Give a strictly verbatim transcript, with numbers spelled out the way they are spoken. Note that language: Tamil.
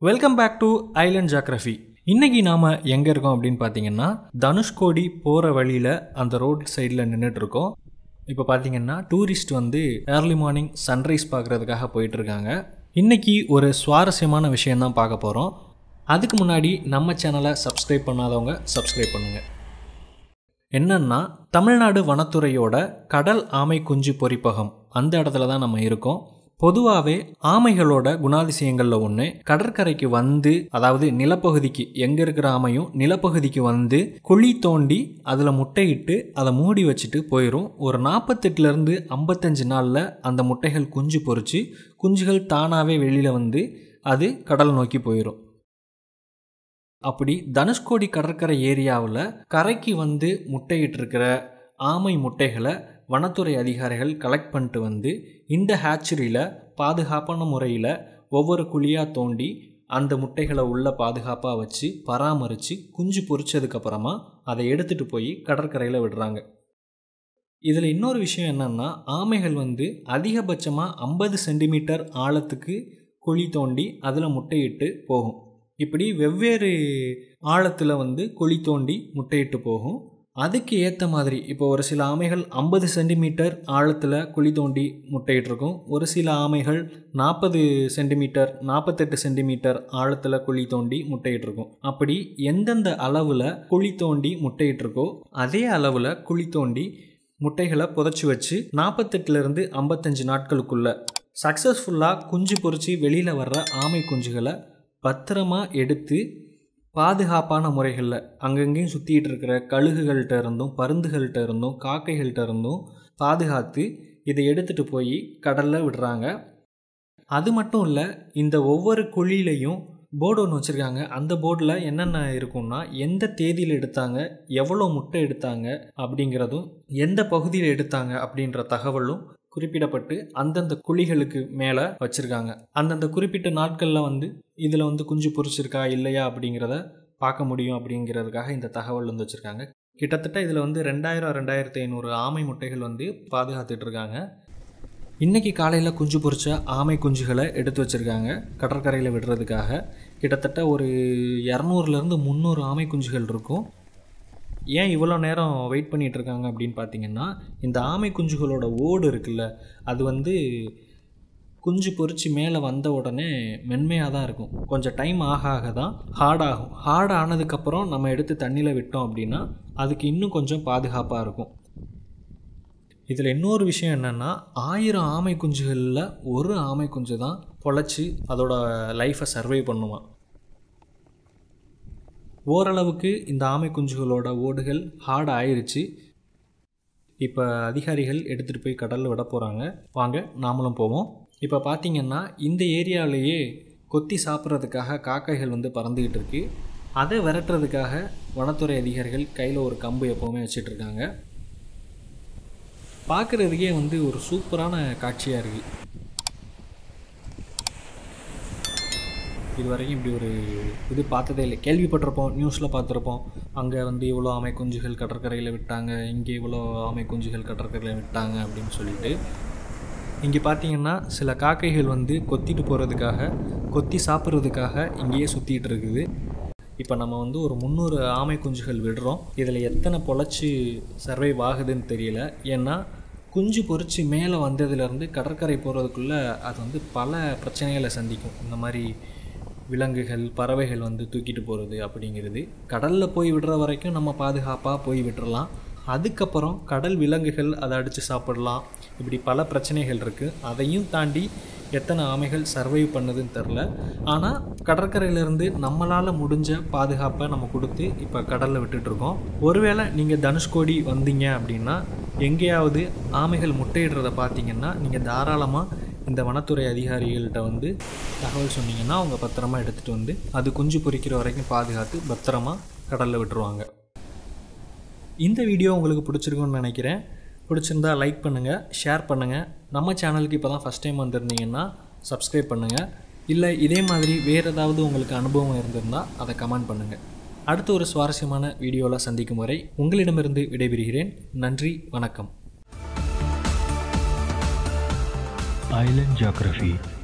Welcome back to island geography. இன்றைக்கி நாம் எங்கே இருக்கோம் அப்படின்னு பார்த்தீங்கன்னா, தனுஷ்கோடி போகிற வழியில் அந்த ரோட் சைடில் நின்றுட்டுருக்கோம். இப்போ பார்த்தீங்கன்னா டூரிஸ்ட் வந்து ஏர்லி மார்னிங் சன்ரைஸ் பார்க்குறதுக்காக போயிட்டுருக்காங்க. இன்றைக்கி ஒரு சுவாரஸ்யமான விஷயந்தான் பார்க்க போகிறோம். அதுக்கு முன்னாடி நம்ம சேனலை சப்ஸ்கிரைப் பண்ணாதவங்க சப்ஸ்கிரைப் பண்ணுங்கள். என்னன்னா, தமிழ்நாடு வனத்துறையோட கடல் ஆமை குஞ்சு பொறிப்பகம் அந்த இடத்துல தான் நம்ம இருக்கோம். பொதுவாகவே ஆமைகளோட குணாதிசயங்களில் ஒன்று, கடற்கரைக்கு வந்து, அதாவது நிலப்பகுதிக்கு எங்கே இருக்கிற ஆமையும் நிலப்பகுதிக்கு வந்து குழி தோண்டி அதில் முட்டையிட்டு அதை மூடி வச்சுட்டு போயிடும். ஒரு நாற்பத்தெட்டுலேருந்து ஐம்பத்தஞ்சு நாளில் அந்த முட்டைகள் குஞ்சு பொறிச்சு குஞ்சுகள் தானாகவே வெளியில் வந்து அது கடல் நோக்கி போயிடும். அப்படி தனுஷ்கோடி கடற்கரை ஏரியாவில் கரைக்கு வந்து முட்டையிட்டிருக்கிற ஆமை முட்டைகளை வனத்துறை அதிகாரிகள் கலெக்ட் பண்ணிட்டு வந்து இந்த ஹேச்சரியில் பாதுகாப்பான முறையில் ஒவ்வொரு குழியாக தோண்டி அந்த முட்டைகளை உள்ள பாதுகாப்பாக வச்சு பராமரித்து குஞ்சு பொறிச்சதுக்கப்புறமா அதை எடுத்துகிட்டு போய் கடற்கரையில் விடுறாங்க. இதில் இன்னொரு விஷயம் என்னென்னா, ஆமைகள் வந்து அதிகபட்சமாக ஐம்பது சென்டிமீட்டர் ஆழத்துக்கு குழி தோண்டி அதில் முட்டையிட்டு போகும். இப்படி வெவ்வேறு ஆழத்தில் வந்து குழி தோண்டி முட்டையிட்டு போகும். அதுக்கு ஏற்ற மாதிரி இப்போ ஒரு சில ஆமைகள் ஐம்பது சென்டிமீட்டர் ஆழத்தில் குழி தோண்டி முட்டையிட்டிருக்கும். ஒரு சில ஆமைகள் நாற்பது சென்டிமீட்டர் நாற்பத்தெட்டு சென்டிமீட்டர் ஆழத்தில் குழி தோண்டி முட்டையிட்டிருக்கும். அப்படி எந்தெந்த அளவில் குழி தோண்டி முட்டையிட்டிருக்கோ அதே அளவில் குழி தோண்டி முட்டைகளை புதைச்சி வச்சு நாற்பத்தெட்டுலேருந்து ஐம்பத்தஞ்சு நாட்களுக்குள்ளே சக்ஸஸ்ஃபுல்லாக குஞ்சு பொறிச்சு வெளியில் வர்ற ஆமை குஞ்சுகளை பத்திரமா எடுத்து பாதுகாப்பான முறைகளில் அங்கங்கேயும் சுற்றிட்டு இருக்கிற கழுகுகள்கிட்ட இருந்தும் பருந்துகள்கிட்ட இருந்தும் காக்கைகள்கிட்ட இருந்தும் பாதுகாத்து இதை எடுத்துகிட்டு போய் கடலில் விடுறாங்க. அது மட்டும் இல்லை, இந்த ஒவ்வொரு குழியிலையும் போர்டு ஒன்று வச்சுருக்காங்க. அந்த போர்டில் என்னென்ன இருக்குன்னா, எந்த தேதியில் எடுத்தாங்க, எவ்வளோ முட்டை எடுத்தாங்க அப்படிங்கிறதும், எந்த பகுதியில் எடுத்தாங்க அப்படின்ற தகவலும் குறிப்பிடப்பட்டு அந்தந்த குழிகளுக்கு மேலே வச்சுருக்காங்க. அந்தந்த குறிப்பிட்ட நாட்களில் வந்து இதில் வந்து குஞ்சு பொறிச்சிருக்கா இல்லையா அப்படிங்கிறத பார்க்க முடியும் அப்படிங்கிறதுக்காக இந்த தகவல் வந்து வச்சுருக்காங்க. கிட்டத்தட்ட இதில் வந்து ரெண்டாயிரம் ரெண்டாயிரத்தி ஐநூறு ஆமை முட்டைகள் வந்து பாதுகாத்துட்ருக்காங்க. இன்றைக்கி காலையில் குஞ்சு பொறிச்ச ஆமை குஞ்சுகளை எடுத்து வச்சுருக்காங்க கடற்கரையில் விடுறதுக்காக. கிட்டத்தட்ட ஒரு இரநூறுலேருந்து முந்நூறு ஆமை குஞ்சுகள் இருக்கும். ஏன் இவ்வளோ நேரம் வெயிட் பண்ணிகிட்ருக்காங்க அப்படின்னு பார்த்தீங்கன்னா, இந்த ஆமை குஞ்சுகளோட ஓடு இருக்குல்ல, அது வந்து குஞ்சு பொறிச்சு மேலே வந்த உடனே மென்மையாக தான் இருக்கும். கொஞ்சம் டைம் ஆக ஆக தான் ஹார்டாகும். ஹார்ட் ஆனதுக்கப்புறம் நம்ம எடுத்து தண்ணியில் விட்டோம் அப்படின்னா அதுக்கு இன்னும் கொஞ்சம் பாதுகாப்பாக இருக்கும். இதில் இன்னொரு விஷயம் என்னென்னா, ஆயிரம் ஆமை குஞ்சுகளில் ஒரு ஆமை குஞ்சு தான் பொழைச்சி அதோட லைஃப்பை சர்வை பண்ணுமா. ஓரளவுக்கு இந்த ஆமை குஞ்சுகளோட ஓடுகள் ஹார்ட் ஆயிடுச்சு. இப்போ அதிகாரிகள் எடுத்துகிட்டு போய் கடலில் விட போகிறாங்க. வாங்க நாமளும் போவோம். இப்போ பார்த்திங்கன்னா, இந்த ஏரியாவிலேயே கொத்தி சாப்பிட்றதுக்காக காக்கைகள் வந்து பறந்துக்கிட்டு இருக்கு. அதை விரட்டுறதுக்காக வனத்துறை அதிகாரிகள் கையில் ஒரு கம்பு எப்போவுமே வச்சிட்ருக்காங்க. பார்க்குறதுக்கே வந்து ஒரு சூப்பரான காட்சியாக இருக்குது. இது வரைக்கும் இப்படி ஒரு இது பார்த்ததே இல்லை. கேள்விப்பட்டிருப்போம், நியூஸில் பார்த்துருப்போம். அங்கே வந்து இவ்வளோ ஆமை குஞ்சுகள் கடற்கரையில் விட்டாங்க, இங்கே இவ்வளோ ஆமை குஞ்சுகள் கடற்கரையில் விட்டாங்க அப்படின்னு சொல்லிட்டு. இங்கே பார்த்தீங்கன்னா சில காக்கைகள் வந்து கொத்திட்டு போகிறதுக்காக, கொத்தி சாப்பிட்றதுக்காக இங்கேயே சுற்றிட்டு இருக்குது. இப்போ நம்ம வந்து ஒரு முந்நூறு ஆமை குஞ்சுகள் விடுறோம். இதில் எத்தனை பொழைச்சி சர்வைவ் ஆகுதுன்னு தெரியல. ஏன்னா குஞ்சு பொறிச்சு மேலே வந்ததுலேருந்து கடற்கரை போகிறதுக்குள்ளே அது வந்து பல பிரச்சனைகளை சந்திக்கும். இந்த மாதிரி விலங்குகள் பறவைகள் வந்து தூக்கிட்டு போகிறது அப்படிங்கிறது. கடலில் போய் விடுற வரைக்கும் நம்ம பாதுகாப்பாக போய் விட்டுறலாம். அதுக்கப்புறம் கடல் விலங்குகள் அதை அடித்து சாப்பிடலாம். இப்படி பல பிரச்சனைகள் இருக்குது. அதையும் தாண்டி எத்தனை ஆமைகள் சர்வைவ் பண்ணுதுன்னு தெரில. ஆனால் கடற்கரையிலேருந்து நம்மளால் முடிஞ்ச பாதுகாப்பை நம்ம கொடுத்து இப்போ கடலில் விட்டுட்ருக்கோம். ஒருவேளை நீங்கள் தனுஷ்கோடி வந்தீங்க அப்படின்னா, எங்கேயாவது ஆமைகள் முட்டையிடுறத பார்த்தீங்கன்னா, நீங்கள் தாராளமாக இந்த வனத்துறை அதிகாரிகள்கிட்ட வந்து தகவல் சொன்னீங்கன்னா அவங்க பத்திரமா எடுத்துகிட்டு வந்து அது குஞ்சு பொறிக்கிற வரைக்கும் பாதுகாத்து பத்திரமா கடலில் விட்டுருவாங்க. இந்த வீடியோ உங்களுக்கு பிடிச்சிருக்குன்னு நினைக்கிறேன். பிடிச்சிருந்தா லைக் பண்ணுங்கள், ஷேர் பண்ணுங்கள். நம்ம சேனலுக்கு இப்போ தான் ஃபஸ்ட் டைம் வந்திருந்தீங்கன்னா சப்ஸ்கிரைப் பண்ணுங்கள். இல்லை இதே மாதிரி வேறு ஏதாவது உங்களுக்கு அனுபவம் இருந்திருந்தால் அதை கமெண்ட் பண்ணுங்கள். அடுத்த ஒரு சுவாரஸ்யமான வீடியோவில் சந்திக்கும் வரை உங்களிடமிருந்து விடைபெறுகிறேன். நன்றி, வணக்கம். Island Geography.